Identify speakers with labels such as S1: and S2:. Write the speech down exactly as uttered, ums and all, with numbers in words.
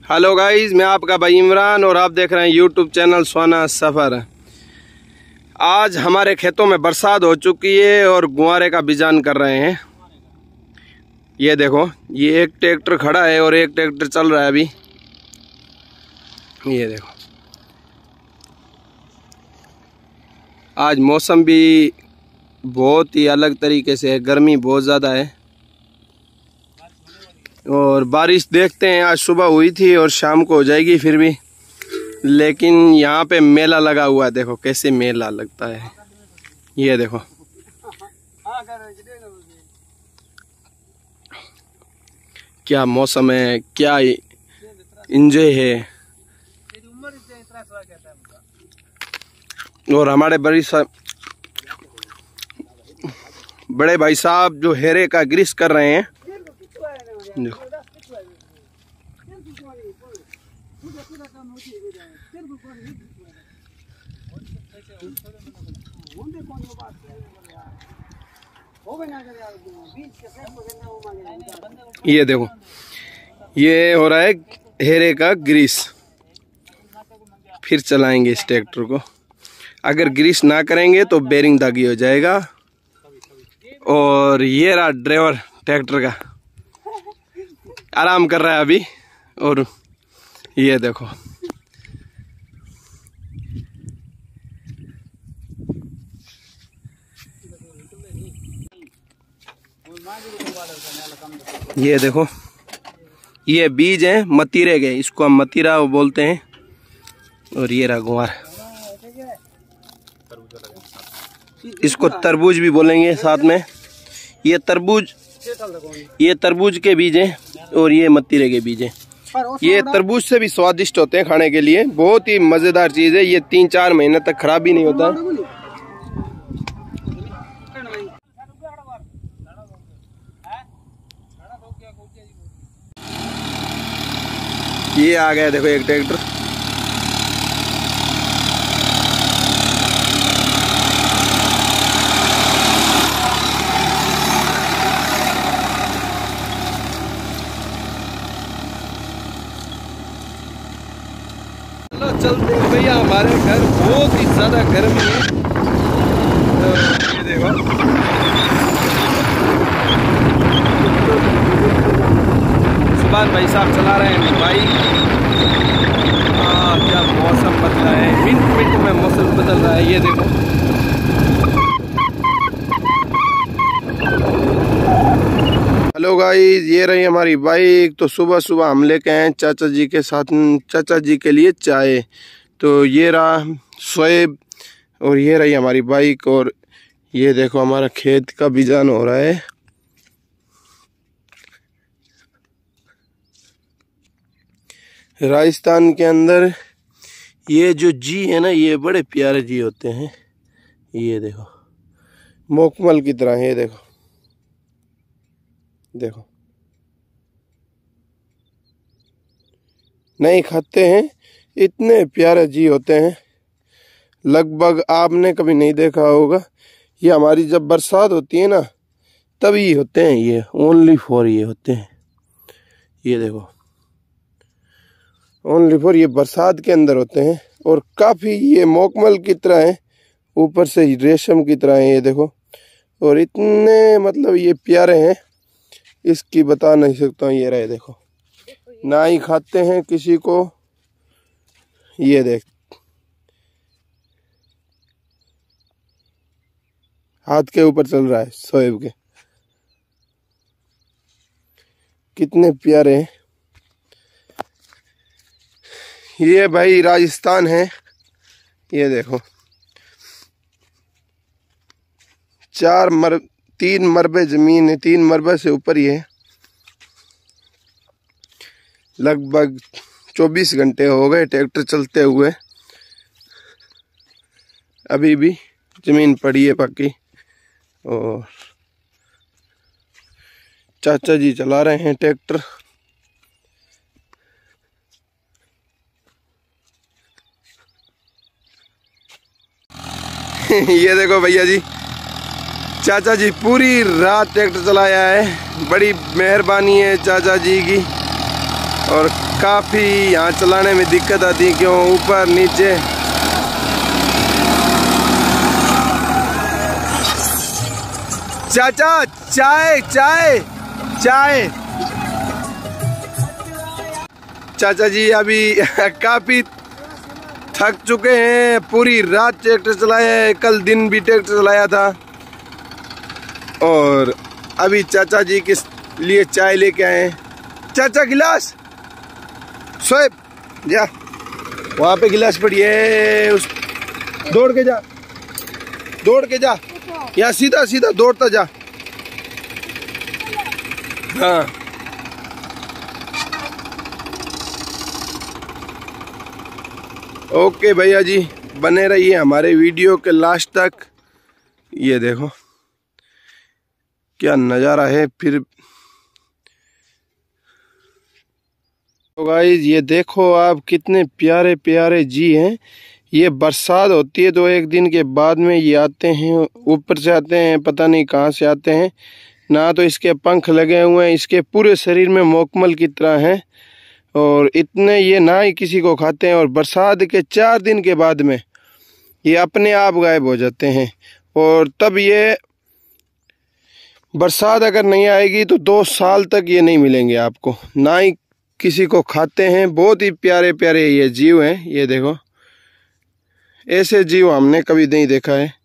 S1: Hello guys, मैं आपका भाई इमरान और आप देख रहे हैं यूट्यूब चैनल सोना सफ़र। आज हमारे खेतों में बरसात हो चुकी है और गुआरे का बिजान कर रहे हैं। ये देखो, ये एक ट्रैक्टर खड़ा है और एक ट्रैक्टर चल रहा है अभी। ये देखो, आज मौसम भी बहुत ही अलग तरीके से है, गर्मी बहुत ज़्यादा है और बारिश देखते हैं। आज सुबह हुई थी और शाम को हो जाएगी फिर भी, लेकिन यहाँ पे मेला लगा हुआ है। देखो कैसे मेला लगता है, ये देखो। क्या मौसम है, क्या इंजॉय है। और हमारे बड़ी सा बड़े भाई साहब जो हेरे का ग्रीस कर रहे हैं। देखो ये देखो, ये हो रहा है हेरे का ग्रीस। फिर चलाएंगे इस ट्रैक्टर को। अगर ग्रीस ना करेंगे तो बेरिंग दागी हो जाएगा। और ये रहा ड्राइवर ट्रैक्टर का, आराम कर रहा है अभी। और ये देखो, ये देखो, ये बीज हैं मतीरे के, इसको हम मतीरा बोलते हैं। और ये रहा गुआर, इसको तरबूज भी बोलेंगे साथ में। ये तरबूज ये तरबूज के बीज हैं और ये मतीरे के बीज हैं। ये तरबूज से भी स्वादिष्ट होते हैं खाने के लिए, बहुत ही मजेदार चीज है। ये तीन चार महीने तक खराब भी नहीं होता। ये आ गया, देखो एक ट्रैक्टर। चलते हैं भैया हमारे घर, बहुत ही ज्यादा गर्मी है। ये देखो, सुभान भाई साहब चला रहे हैं बाइक। हाँ, क्या मौसम बदला है, मिनट मिनट में मौसम बदल रहा है। ये देखो, हेलो गाइस, ये रही हमारी बाइक। तो सुबह सुबह हम लेके आए चाचा जी के साथ, चाचा जी के लिए चाय। तो ये रहा शोएब और ये रही हमारी बाइक। और ये देखो, हमारा खेत का बिजान हो रहा है। राजस्थान के अंदर ये जो जी है ना, ये बड़े प्यारे जी होते हैं। ये देखो, मोकमल की तरह। ये देखो देखो, नहीं खाते हैं, इतने प्यारे जी होते हैं। लगभग आपने कभी नहीं देखा होगा। ये हमारी जब बरसात होती है ना, तभी होते हैं ये, ओनली फॉर ये होते हैं। ये देखो, ओनली फॉर ये बरसात के अंदर होते हैं। और काफ़ी ये मोकमल की तरह है, ऊपर से रेशम की तरह है। ये देखो, और इतने मतलब ये प्यारे हैं, इसकी बता नहीं सकता हूँ। ये रहे देखो, ना ही खाते हैं किसी को। ये देख, हाथ के ऊपर चल रहा है शोएब के, कितने प्यारे हैं। ये भाई राजस्थान है। ये देखो, चार मर तीन मरबे जमीन है, तीन मरबे से ऊपर ही है। लगभग चौबीस घंटे हो गए ट्रैक्टर चलते हुए, अभी भी जमीन पड़ी है पक्की। और चाचा जी चला रहे हैं ट्रैक्टर। ये देखो भैया जी, चाचा जी पूरी रात ट्रैक्टर चलाया है। बड़ी मेहरबानी है चाचा जी की। और काफ़ी यहाँ चलाने में दिक्कत आती है, क्यों ऊपर नीचे। चाचा चाय चाय चाय। चाचा जी अभी काफ़ी थक चुके हैं, पूरी रात ट्रैक्टर चलाया है, कल दिन भी ट्रैक्टर चलाया था। और अभी चाचा जी के लिए चाय लेके आए हैं। चाचा गिलास, सोएब जा वहाँ पे गिलास पड़ी है, उस दौड़ के जा, दौड़ के जा, यहाँ सीधा सीधा दौड़ता जा। हाँ ओके भैया जी, बने रहिए हमारे वीडियो के लास्ट तक। ये देखो क्या नज़ारा है। फिर तो गाइस ये देखो आप, कितने प्यारे प्यारे जी हैं। ये बरसात होती है तो एक दिन के बाद में ये आते हैं, ऊपर से आते हैं, पता नहीं कहाँ से आते हैं। ना तो इसके पंख लगे हुए हैं, इसके पूरे शरीर में मोकमल की तरह हैं। और इतने ये ना ही किसी को खाते हैं। और बरसात के चार दिन के बाद में ये अपने आप गायब हो जाते हैं। और तब ये बरसात अगर नहीं आएगी तो दो साल तक ये नहीं मिलेंगे आपको, ना ही किसी को खाते हैं। बहुत ही प्यारे प्यारे ये जीव हैं। ये देखो, ऐसे जीव हमने कभी नहीं देखा है।